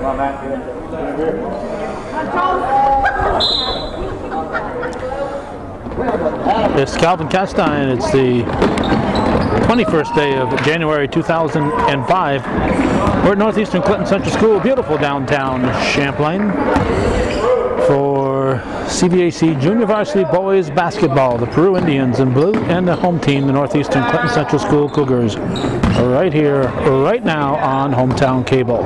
It's Calvin Castine. It's the 21st day of January 2005. We're at Northeastern Clinton Central School, beautiful downtown Champlain, for CVAC Junior Varsity Boys Basketball. The Peru Indians in blue and the home team, the Northeastern Clinton Central School Cougars, right here, right now on Hometown Cable.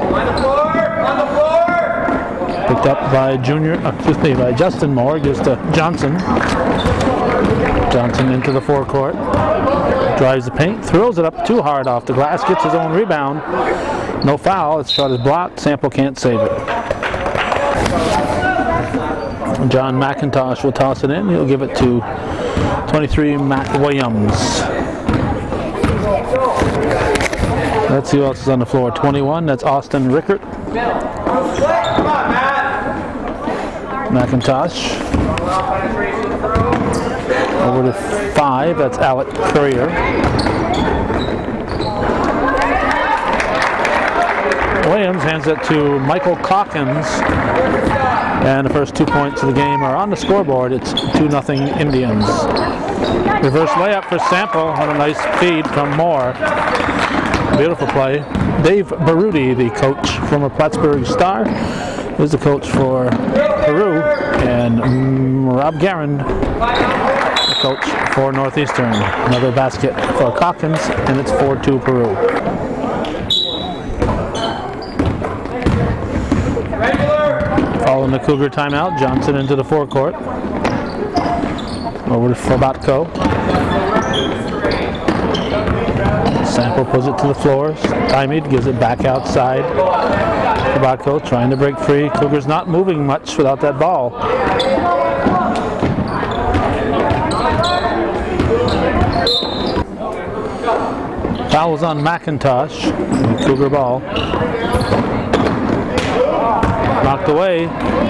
Picked up by by Justin Moore, gives to Johnson. Johnson into the forecourt, drives the paint, throws it up too hard off the glass, gets his own rebound. No foul, his shot is blocked, Sample can't save it. John McIntosh will toss it in, he'll give it to 23 Matt Williams. Let's see who else is on the floor. 21, that's Austin Rickert. McIntosh. Over to 5, that's Alec Courier. Williams hands it to Michael Calkins, and the first 2 points of the game are on the scoreboard. It's 2-0 Indians. Reverse layup for Sample on a nice feed from Moore. Beautiful play. Dave Baruti, the coach, former Plattsburgh Star, is the coach for Peru, and Rob Guerin, the coach for Northeastern. Another basket for Calkins, and it's 4-2 Peru. Following the Cougar timeout, Johnson into the forecourt. Over to Fobatko. Sample pulls it to the floor. Stymied, gives it back outside. Fobatko trying to break free. Cougars not moving much without that ball. Foul was on McIntosh. Cougar ball. Knocked away.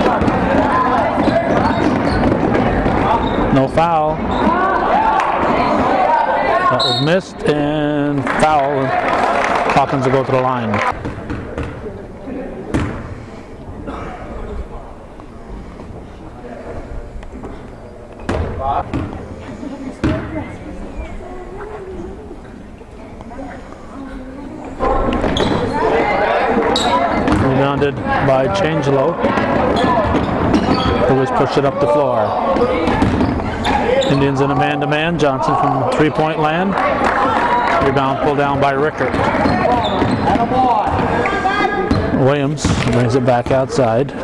No foul. That was missed, and foul. Calkins will go to the line. Rebounded by Changelo. Cougars push it up the floor. Indians in a man-to-man. Johnson from three-point land. Rebound pulled down by Rickert. Williams brings it back outside.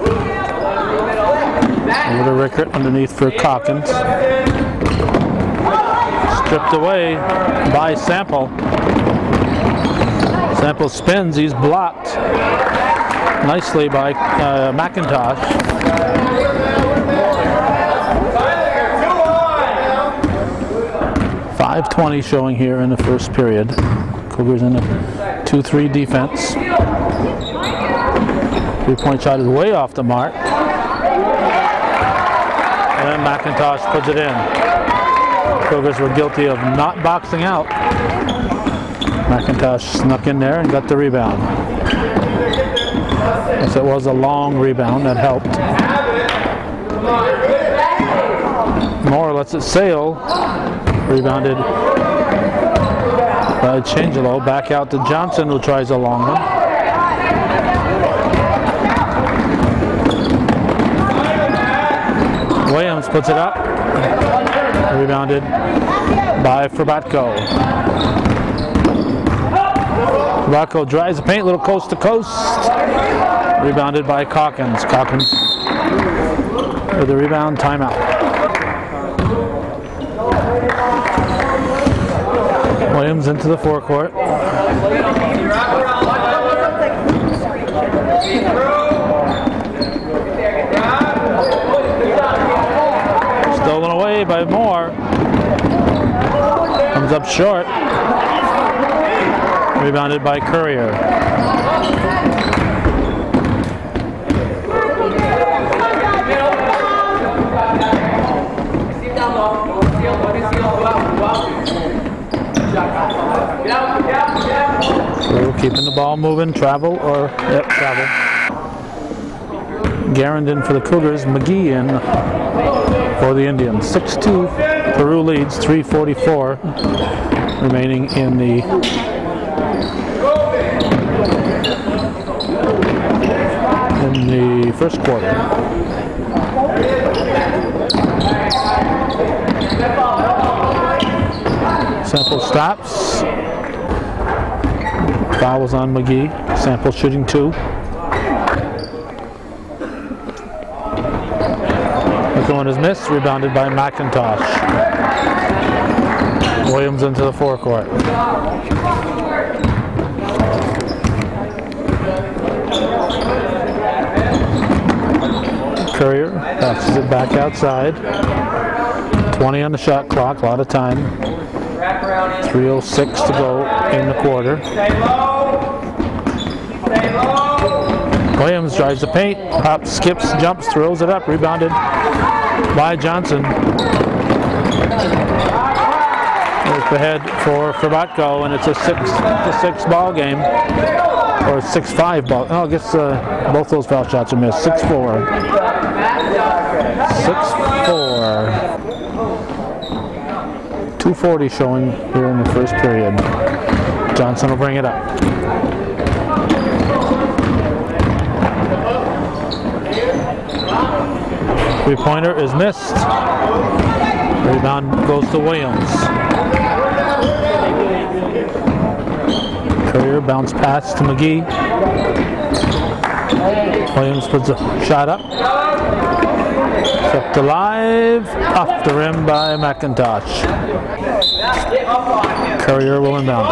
Over to Rickert underneath for Calkins. Stripped away by Sample. Sample spins, he's blocked nicely by McIntosh. .520 showing here in the first period. Cougars in a 2-3 defense. Three-point shot is way off the mark. And McIntosh puts it in. Cougars were guilty of not boxing out. McIntosh snuck in there and got the rebound. Yes, it was a long rebound, that helped. Moore lets it sail. Rebounded by Changelo. Back out to Johnson, who tries a long one. Williams puts it up. Rebounded by Fobatko. Fobatko drives the paint, little coast to coast. Rebounded by Calkins. Calkins with the rebound, timeout. Williams into the forecourt. Stolen away by Moore. Comes up short. Rebounded by Courier. So keeping the ball moving, travel. Garand in for the Cougars, McGee in for the Indians. 6-2, Peru leads, 3:44 remaining in the first quarter. Sample stops. Fouls on McGee. Sample shooting 2. The one is missed, rebounded by McIntosh. Williams into the forecourt. Courier passes it back outside. 20 on the shot clock, a lot of time. 3:06 to go in the quarter. Williams drives the paint, hops, skips, jumps, throws it up, rebounded by Johnson. There's the head for Frabatko, and it's a 6 ball game, or 6-5 ball. Oh, I guess both those foul shots are missed. 6-4. 6-4. 2:40 showing here in the first period. Johnson will bring it up. Three-pointer is missed. Rebound goes to Williams. Courier bounce pass to McGee. Williams puts a shot up. Kept alive. Off the rim by McIntosh. Courier will inbound.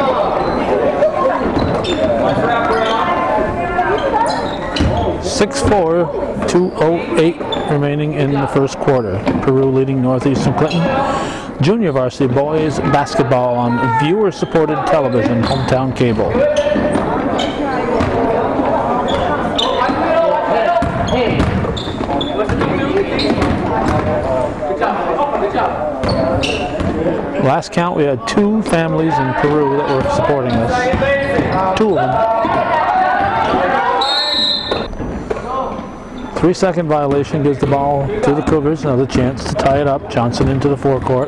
6-4, 2:08 remaining in the first quarter. Peru leading Northeastern Clinton. Junior varsity boys basketball on viewer-supported television, hometown cable. Last count, we had 2 families in Peru that were supporting us. 2 of them. 3-second violation gives the ball to the Cougars. Another chance to tie it up. Johnson into the forecourt.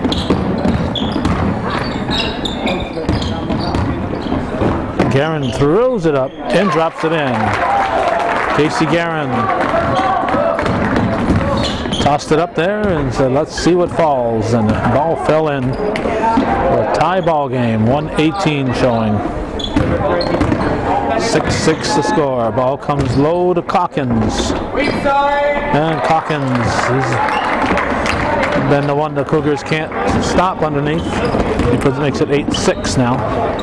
Garand throws it up and drops it in. Casey Garand tossed it up there and said, let's see what falls. And the ball fell in for a tie ball game. 1:18 showing. 6-6 the score. Ball comes low to Calkins. And Calkins has been the one the Cougars can't stop underneath. He makes it 8-6 now.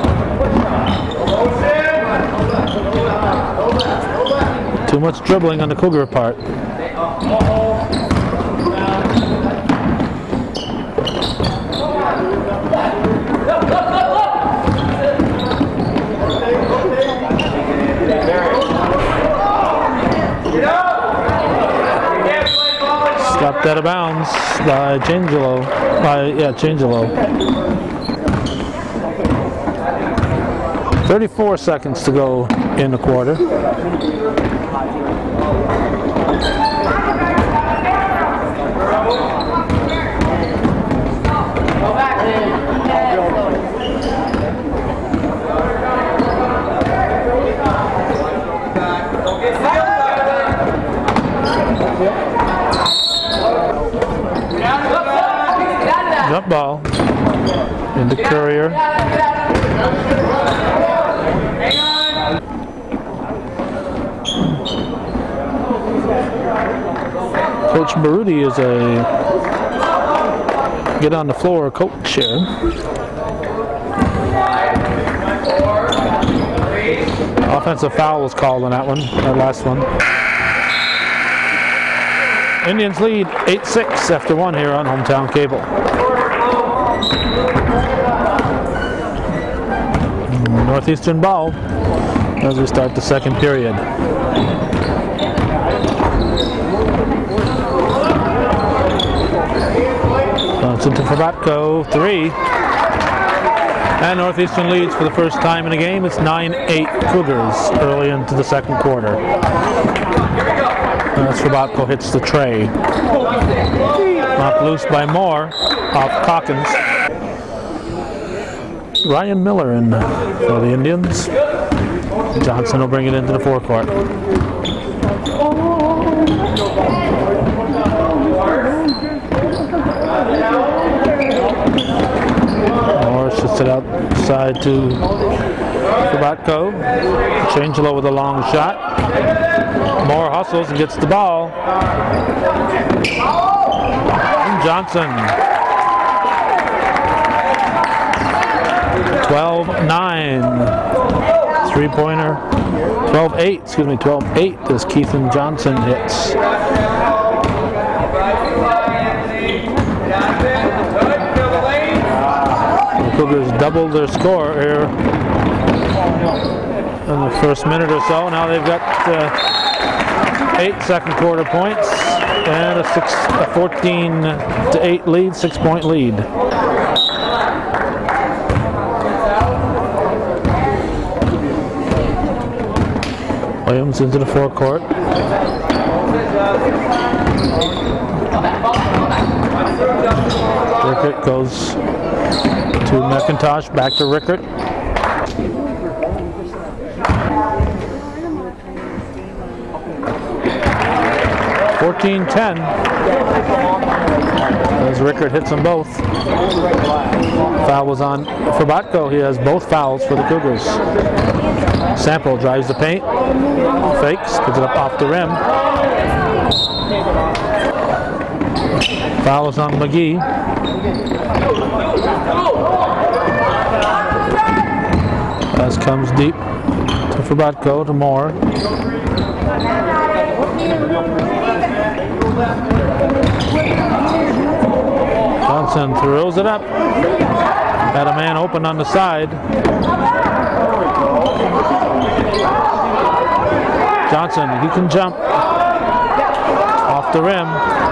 Too much dribbling on the Cougar part. Stopped out of bounds by Changelo. Changelo. 34 seconds to go in the quarter. Jump ball into Courier. Coach Baruti is a get on the floor coach here. Offensive foul was called on that one, that last one. Indians lead 8-6 after 1 here on hometown cable. Northeastern ball as we start the second period. Johnson to Frabatko, 3. And Northeastern leads for the first time in the game. It's 9-8 Cougars early into the second quarter. Here we go. Swabatko hits the tray. Knocked loose by Moore off Calkins. Ryan Miller in for the Indians. Johnson will bring it into the forecourt. Moore sits it outside to Swabatko. Changelo with a long shot. Moore hustles and gets the ball. And Johnson. 12-9. Three-pointer. 12-8, excuse me, 12-8 as Keithan Johnson hits. The Cougars doubled their score here in the first minute or so. Now they've got 8 second quarter points and a 14-8 lead, 6-point lead. Williams into the forecourt. Rickert goes to McIntosh, back to Rickert. 14-10 as Rickert hits them both. Foul was on Swabatko. He has both fouls for the Cougars. Sample drives the paint, fakes, puts it up off the rim. Foul is on McGee. Pass comes deep to Swabatko, to Moore. Johnson throws it up. Got a man open on the side. Johnson, he can jump off the rim.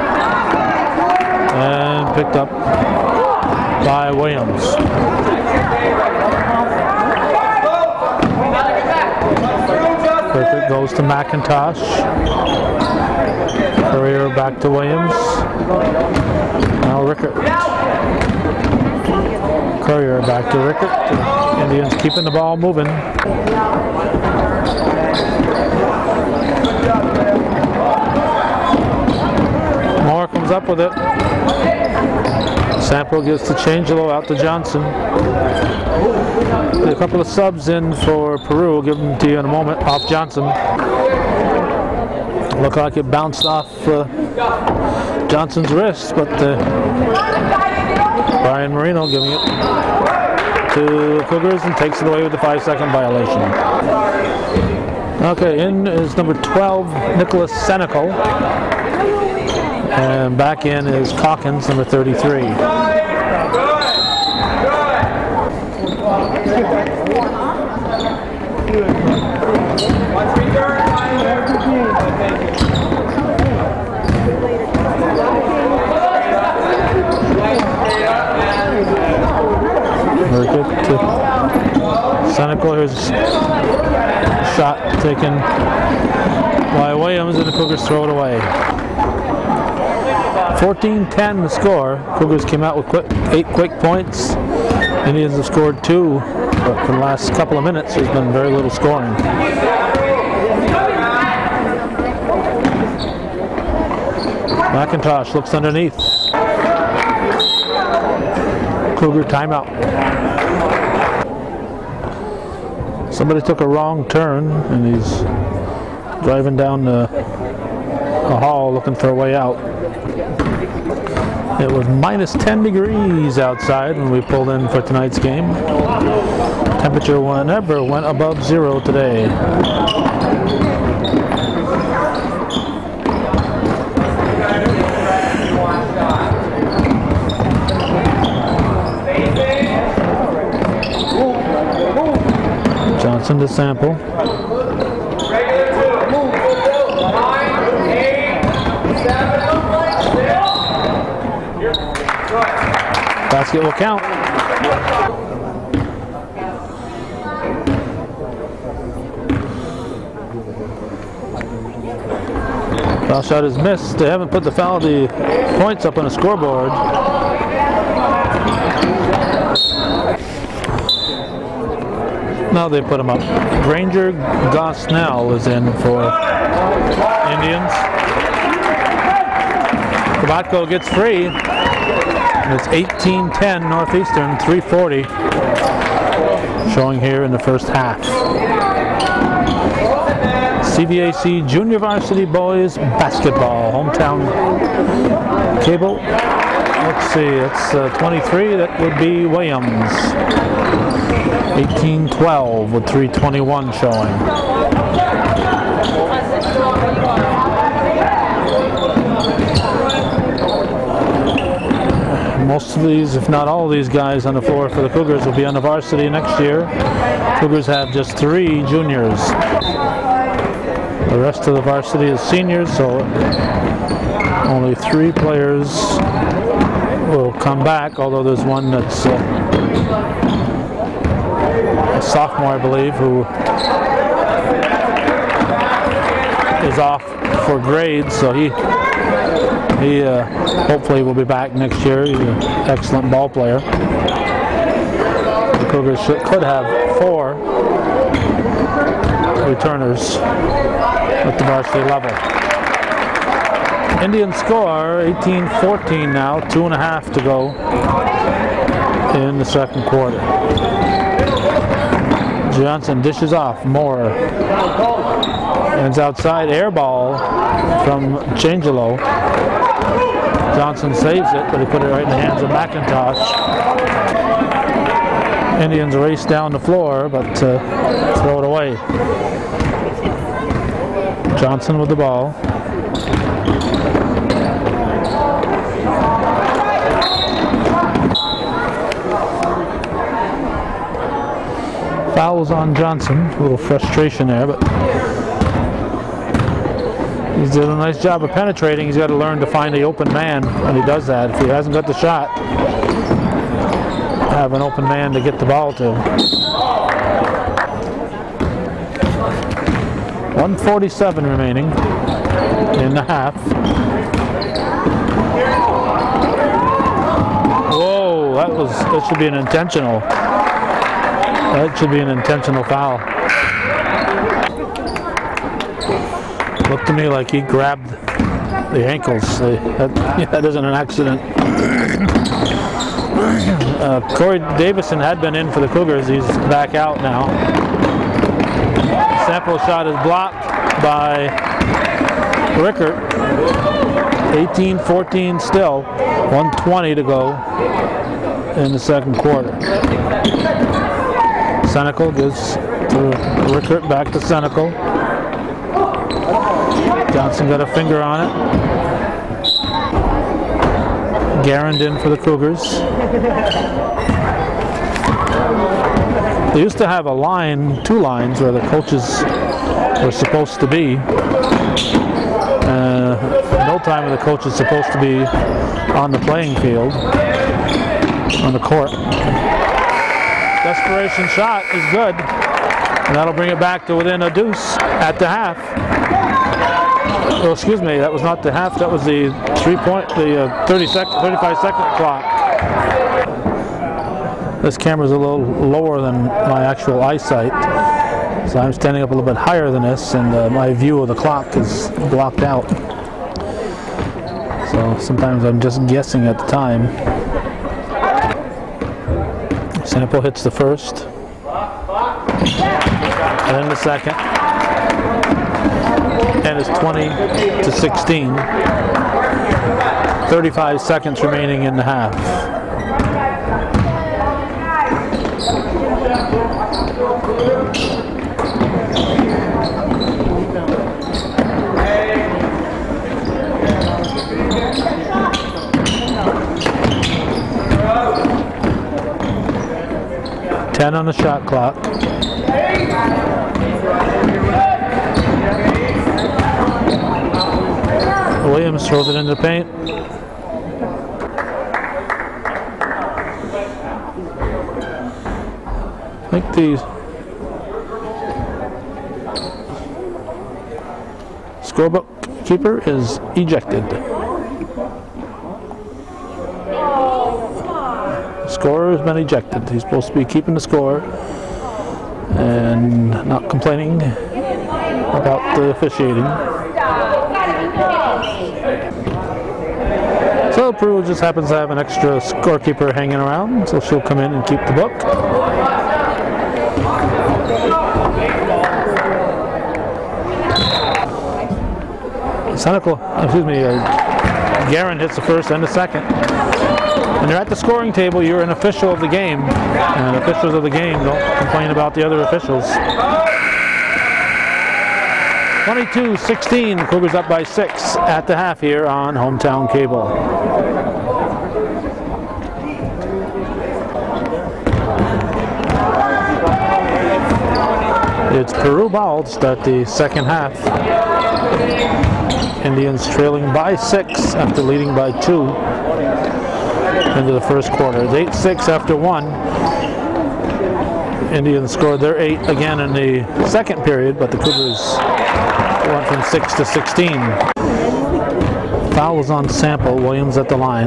And picked up by Williams. Perfect goes to McIntosh. Courier back to Williams. Now Rickert. Courier back to Rickert. The Indians keeping the ball moving. Moore comes up with it. Sample gives to Changelo, out to Johnson. A couple of subs in for Peru. We'll give them to you in a moment. Off Johnson. Looked like it bounced off Johnson's wrist, but Brian Marino giving it to Cougars and takes it away with the 5-second violation. Okay, in is number 12, Nicholas Senecal. And back in is Calkins, number 33. Very good to Senecal. Here's a shot taken by Williams, and the Cougars throw it away. 14-10 the score. Cougars came out with 8 quick points. Indians have scored 2, but for the last couple of minutes there's been very little scoring. McIntosh looks underneath. Cougar timeout. Somebody took a wrong turn and he's driving down a hall looking for a way out. It was minus 10 degrees outside when we pulled in for tonight's game. Temperature never went above 0 today. Johnson to Sample. Basket will count. Foul shot is missed. They haven't put the points up on the scoreboard. Now they put them up. Granger Gosnell is in for Indians. Kabatko gets free. And it's 18-10 Northeastern, 3:40 showing here in the first half. CVAC Junior Varsity Boys Basketball, hometown cable. Let's see, it's 23, that would be Williams. 18-12 with 3:21 showing. Most of these, if not all of these guys on the floor for the Cougars will be on the varsity next year. Cougars have just 3 juniors. The rest of the varsity is seniors, so only 3 players will come back, although there's one that's a sophomore, I believe, who is off for grades, so he hopefully will be back next year. He's an excellent ball player. The Cougars could have 4 returners at the varsity level. Indians score 18-14 now, 2.5 to go in the second quarter. Johnson dishes off. Moore ends outside, air ball from Changelo. Johnson saves it, but he put it right in the hands of McIntosh. Indians race down the floor, but throw it away. Johnson with the ball. Fouls on Johnson. A little frustration there, but he's doing a nice job of penetrating. He's got to learn to find the open man when he does that. If he hasn't got the shot, have an open man to get the ball to. 1:47 remaining in the half. Whoa, that should be an intentional. That should be an intentional foul. Looked to me like he grabbed the ankles. That isn't an accident. Corey Davison had been in for the Cougars. He's back out now. Sample shot is blocked by Rickert. 18-14 still. 1:20 to go in the second quarter. Senecal gives to Rickert, back to Senecal. Johnson got a finger on it. Garand in for the Cougars. They used to have a line, 2 lines, where the coaches were supposed to be. No time where the coach is supposed to be on the playing field, on the court. Desperation shot is good, and that'll bring it back to within a deuce at the half. Oh, excuse me, that was not the half, that was the 35-second clock. This camera's a little lower than my actual eyesight, so I'm standing up a little bit higher than this, and my view of the clock is blocked out. So sometimes I'm just guessing at the time. Sample hits the first, and then the second, and it's 20-16. 35 seconds remaining in the half. Ten on the shot clock. Williams throws it into the paint. I think the scorebook keeper is ejected. Scorer has been ejected. He's supposed to be keeping the score and not complaining about the officiating. So Peru just happens to have an extra scorekeeper hanging around, so she'll come in and keep the book. Guerin hits the first and the second. When you're at the scoring table, you're an official of the game, and officials of the game don't complain about the other officials. 22-16, Cougars up by 6 at the half here on Hometown Cable. It's Peru ball to start the second half. Indians trailing by 6 after leading by 2 into the first quarter. It's 8-6 after 1. Indians scored their 8 again in the second period, but the Cougars went from 6 to 16. Foul was on Sample. Williams at the line.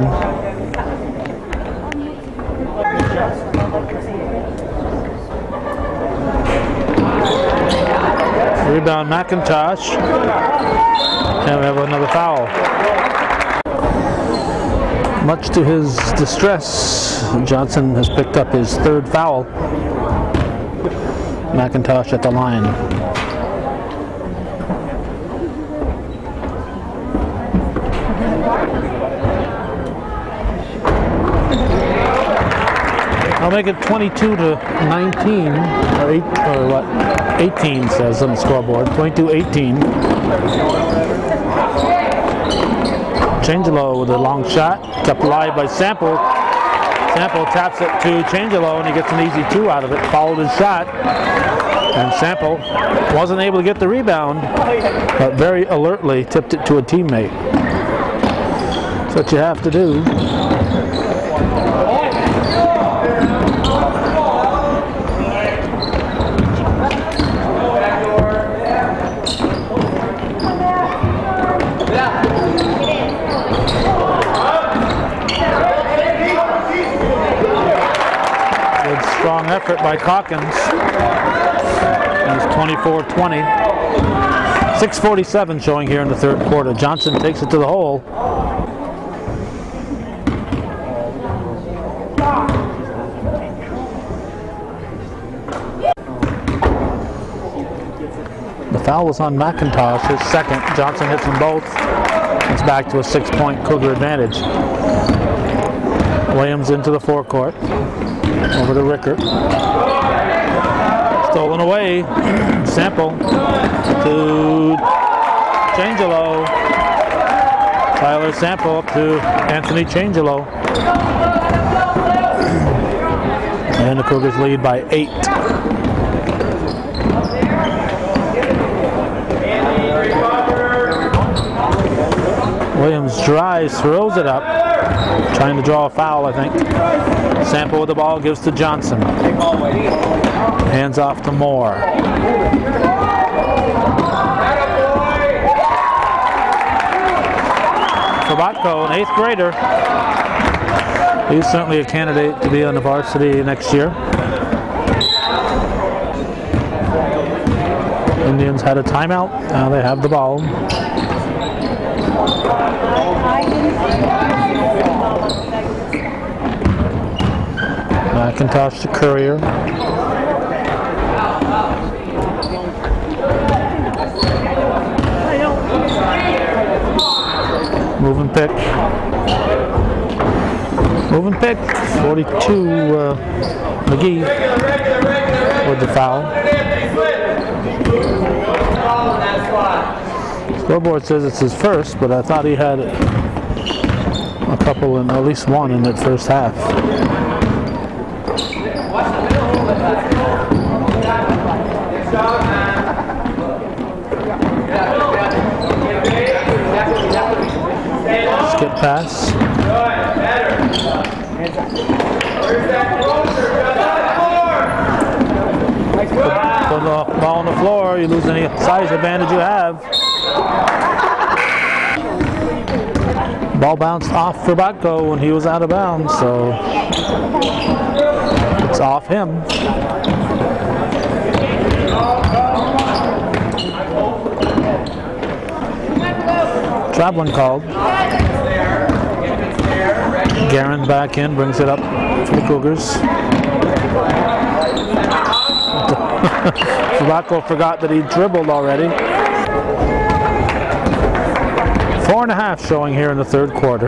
Rebound McIntosh. And we have another foul. Much to his distress, Johnson has picked up his third foul. McIntosh at the line. I'll make it 22-19, or 18 says on the scoreboard. 22-18. Changelo with a long shot, kept alive by Sample. Sample taps it to Changelo and he gets an easy 2 out of it. Followed his shot, and Sample wasn't able to get the rebound, but very alertly tipped it to a teammate. That's what you have to do. Strong effort by Calkins. It's 24-20. 6:47 showing here in the third quarter. Johnson takes it to the hole. The foul was on McIntosh, his second. Johnson hits them both. It's back to a 6-point Cougar advantage. Williams into the forecourt. Over to Rickert. Stolen away. Sample to Changelo. Tyler Sample up to Anthony Changelo. And the Cougars lead by 8. Williams drives, throws it up. Trying to draw a foul, I think. Sample with the ball, gives to Johnson. Hands off to Moore. Sabatko, an 8th grader. He's certainly a candidate to be on the varsity next year. Indians had a timeout. Now they have the ball. McIntosh to Courier. Moving pick. Moving pick. 42 McGee with the foul. Scoreboard says it's his first, but I thought he had a couple and at least one in that first half. Skip pass. Put the ball on the floor, you lose any size advantage you have. Ball bounced off for Batko when he was out of bounds, so it's off him. Traveling called. Guerin back in, brings it up for the Cougars. Batko forgot that he dribbled already. 4.5 showing here in the third quarter.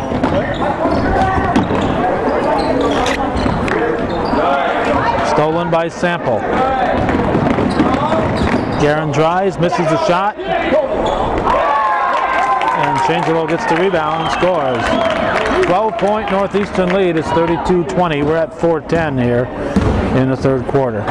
Stolen by Sample. Guerin drives, misses the shot. And Changelo gets the rebound and scores. 12-point Northeastern lead. It's 32-20. We're at 4:10 here in the third quarter.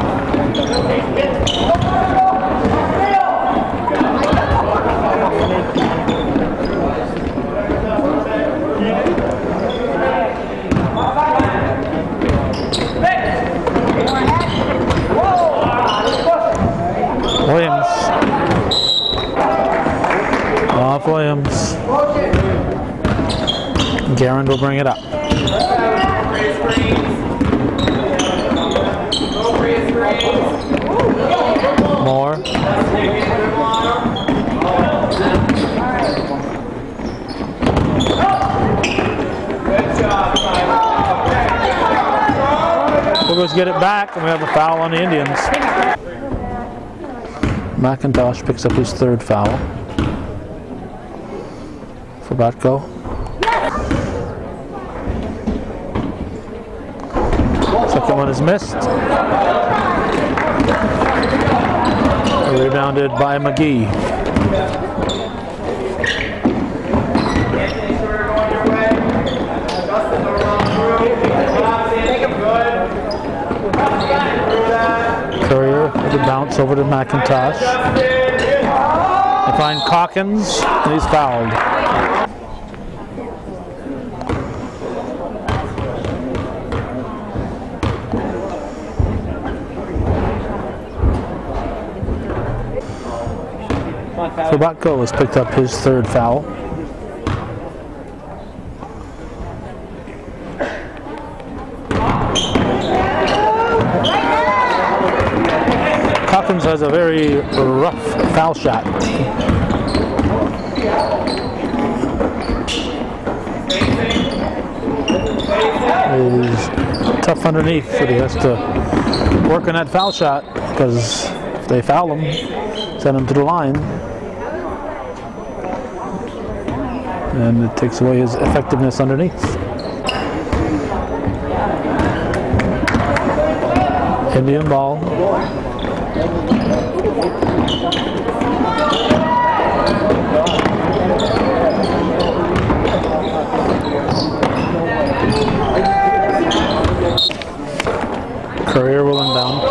Williams. Off Williams. Guerin will bring it up. Moore. Cougars get it back, and we have a foul on the Indians. McIntosh picks up his third foul for Batko. Second one is missed. Rebounded by McGee. Courier with a bounce over to McIntosh. They find Calkins, and he's fouled. Batko has picked up his third foul. Calkins has a very rough foul shot. He's tough underneath, but he has to work on that foul shot, because if they foul him, send him to the line, and it takes away his effectiveness underneath. Indian ball. Courier will inbound.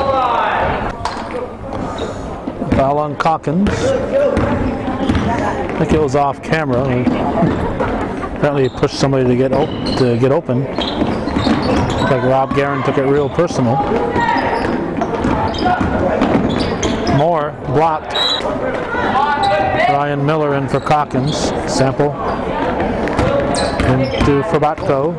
Foul on Calkins. I think it was off camera. Apparently he pushed somebody to get open. Like Rob Guerin took it real personal. Moore blocked. Ryan Miller in for Calkins. Sample into for Batko.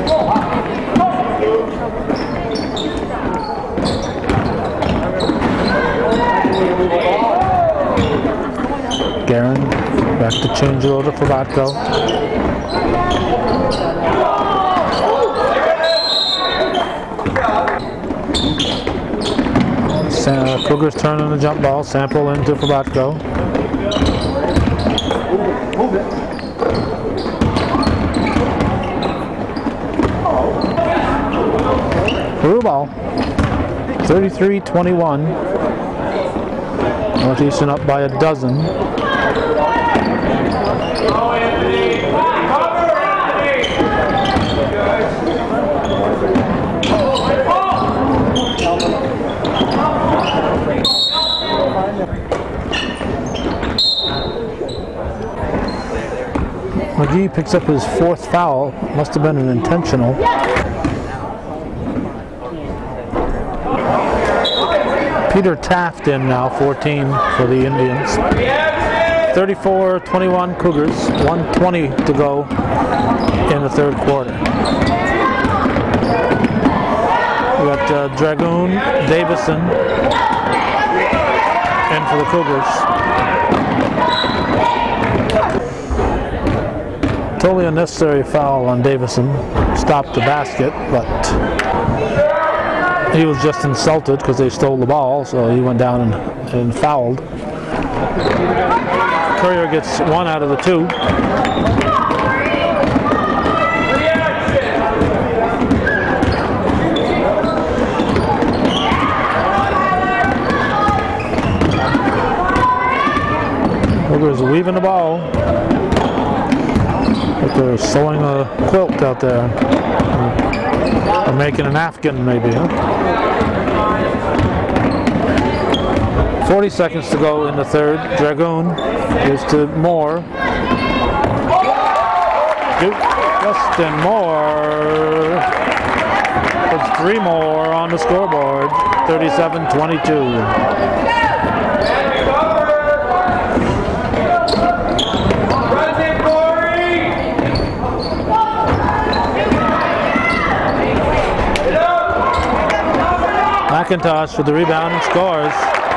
Guerin back to change it over for Batko. Cougars turn on the jump ball. Sample into for Batko. Peru ball. 33-21. Northeastern up by a dozen. McGee picks up his fourth foul. Must have been an intentional. Peter Taft in now, 14 for the Indians. 34-21 Cougars, 1:20 to go in the third quarter. We got Dragoon, Davison in for the Cougars. Totally unnecessary foul on Davison. Stopped the basket, but he was just insulted because they stole the ball, so he went down and fouled. Courier gets one out of the two. Cougars weaving the ball. Like they're sewing a quilt out there. Or making an Afghan maybe, huh? 40 seconds to go in the third. Dragoon is to Moore. Justin Moore puts 3 more on the scoreboard. 37-22. McIntosh with the rebound and scores.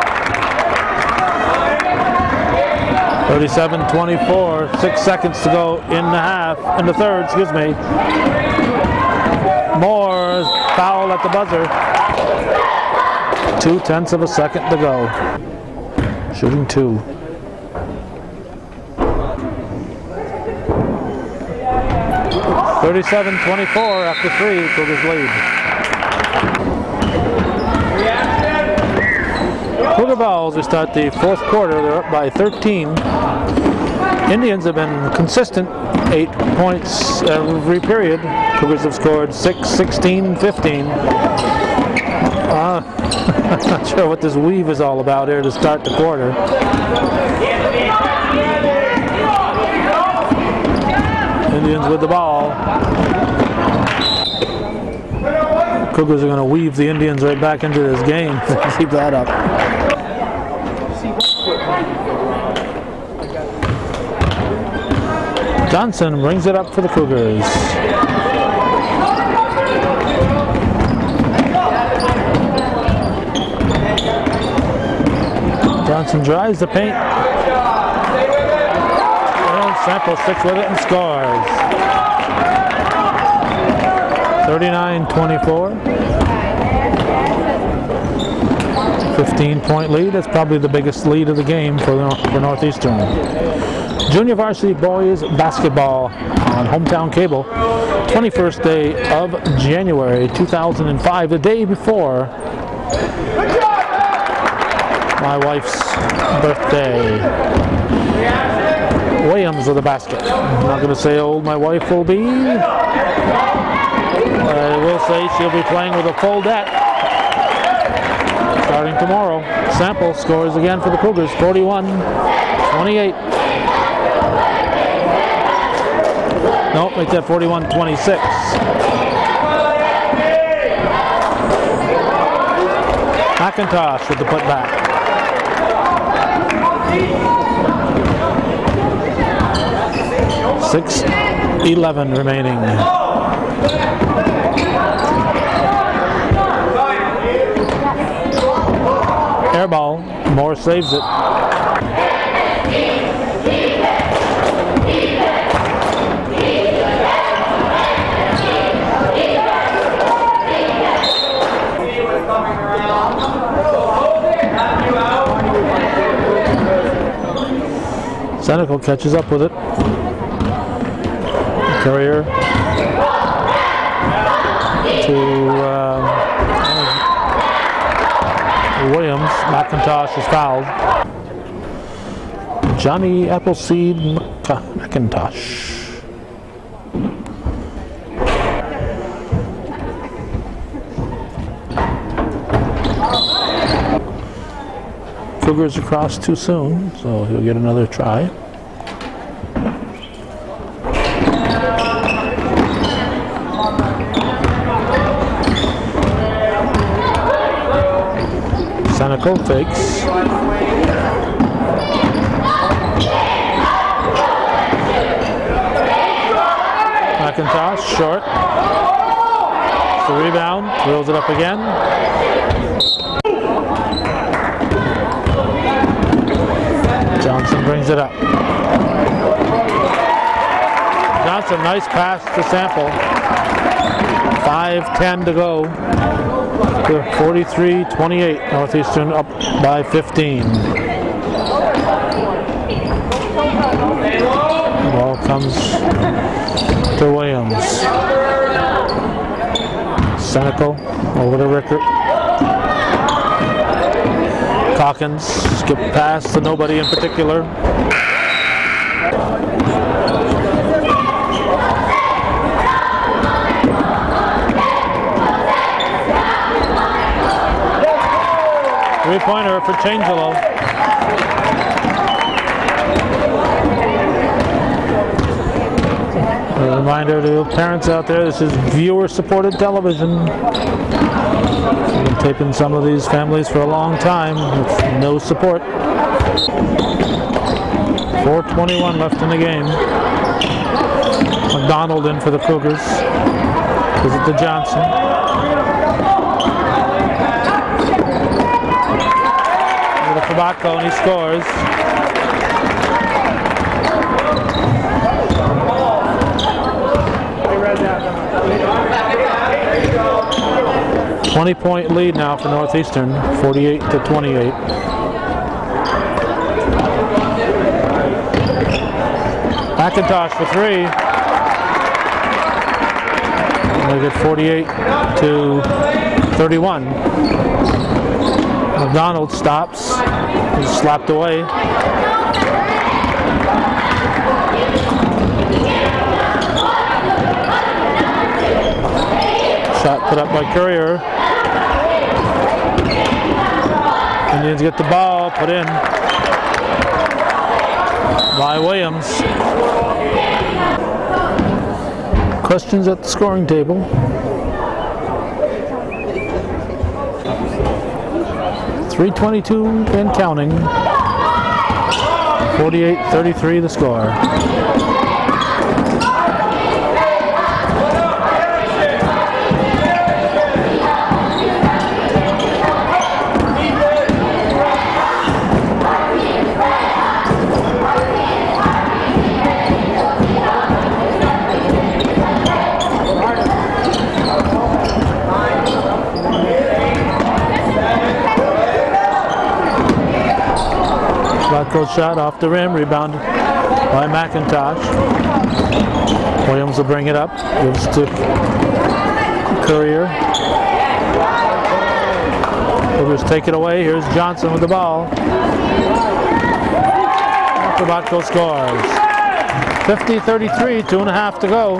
37-24, 6 seconds to go in the third, excuse me. Moore foul at the buzzer. 0.2 of a second to go. Shooting 2. (37-24) after 3, Cougars lead. Cougar balls to start the fourth quarter. They're up by 13. Indians have been consistent, 8 points every period. Cougars have scored 6, 16, 15. I'm not sure what this weave is all about here to start the quarter. Indians with the ball. Cougars are going to weave the Indians right back into this game. Keep that up. Johnson brings it up for the Cougars. Johnson drives the paint. And Sample sticks with it and scores. 39-24. 15-point lead. That's probably the biggest lead of the game for Northeastern. Junior varsity boys basketball on Hometown Cable. 21st day of January 2005, the day before my wife's birthday. Williams with a basket. I'm not going to say how old my wife will be. I will say she'll be playing with a full deck starting tomorrow. Sample scores again for the Cougars, 41-28. Nope, make that 41-26. McIntosh with the putback. 6:11 remaining. Air ball. Moore saves it. Senecal catches up with it. Courier to Williams. McIntosh is fouled. Johnny Appleseed McIntosh. Cougars across too soon, so he'll get another try. Senecal fakes. McIntosh, short. It's the rebound, throws it up again. Johnson brings it up. Johnson, nice pass to Sample. 5:10 to go. 43-28. Northeastern up by 15. Ball comes to Williams. Senecal over to Rickert. Calkins, skip pass to nobody in particular. Three-pointer for Changelo. A reminder to parents out there, this is viewer-supported television. We've been taping some of these families for a long time with no support. 4:21 left in the game. McDonald in for the Cougars. Gives it to Johnson. Over to Kabako, and he scores. Point lead now for Northeastern, 48-28. McIntosh for three. They get 48-31. McDonald stops. He's slapped away. Shot put up by Courier. Indians get the ball put in by Williams. Questions at the scoring table. .322 and counting. 48-33 the score. Shot off the rim, rebounded by McIntosh. Williams will bring it up, gives to Courier. Cougars take it away. Here's Johnson with the ball. Kabako scores. 50-33, 2.5 to go.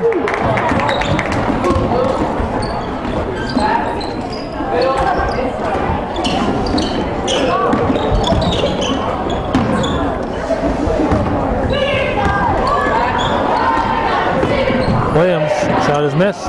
Williams, shot is missed.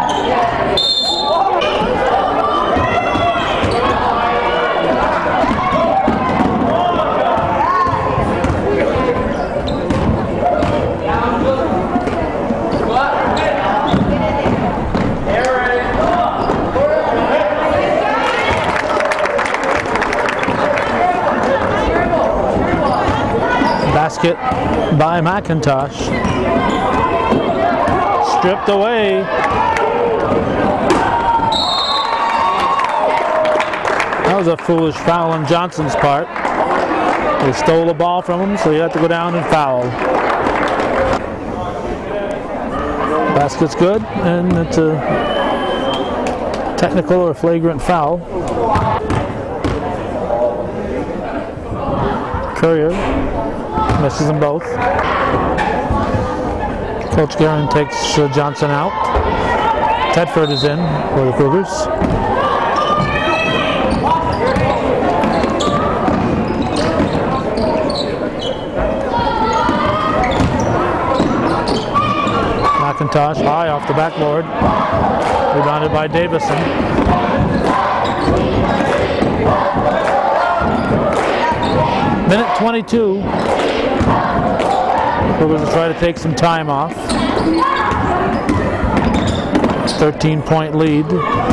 Basket by McIntosh. Stripped away. That was a foolish foul on Johnson's part. They stole the ball from him, so he had to go down and foul. Basket's good, and it's a technical or flagrant foul. Courier misses them both. Coach Guerin takes Johnson out. Tedford is in for the Cougars. McIntosh high off the backboard. Rebounded by Davison. Minute 22. Cougars will try to take some time off. 13-point lead.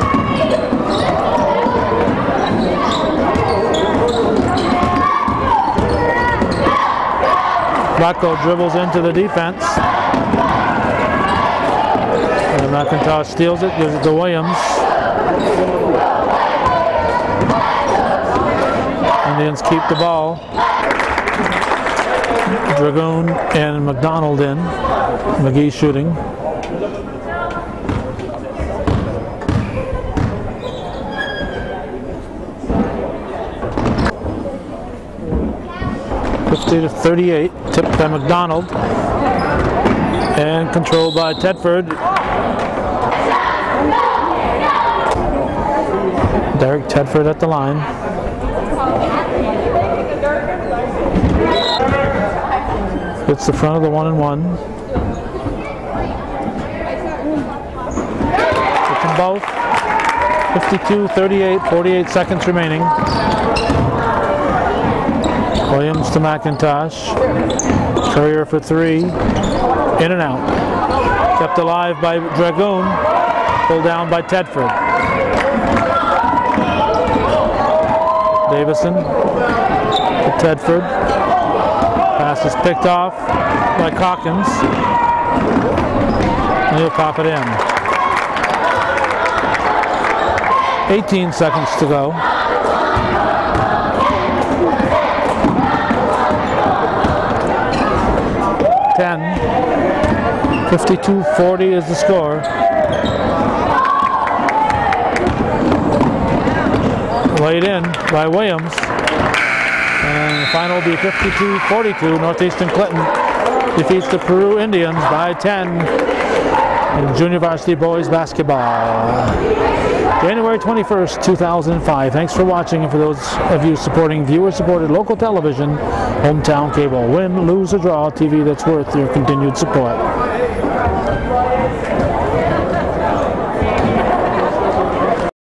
Rocco dribbles into the defense. And McIntosh steals it, gives it to Williams. Indians keep the ball. Dragoon and McDonald in. McGee shooting. To 38, tipped by McDonald and controlled by Tedford. Derek Tedford at the line. Hits the front of the 1-and-1. Took them both. 52-38, 48 seconds remaining. Williams to McIntosh. Courier for three. In and out. Kept alive by Dragoon. Pulled down by Tedford. Davison to Tedford. Pass is picked off by Calkins. And he'll pop it in. 18 seconds to go. 52-40 is the score. Laid in by Williams. And the final will be 52-42. Northeastern Clinton defeats the Peru Indians by 10 in junior varsity boys basketball. January 21st, 2005. Thanks for watching, and for those of you supporting viewer-supported local television, Hometown Cable. Win, lose, or draw, TV that's worth your continued support.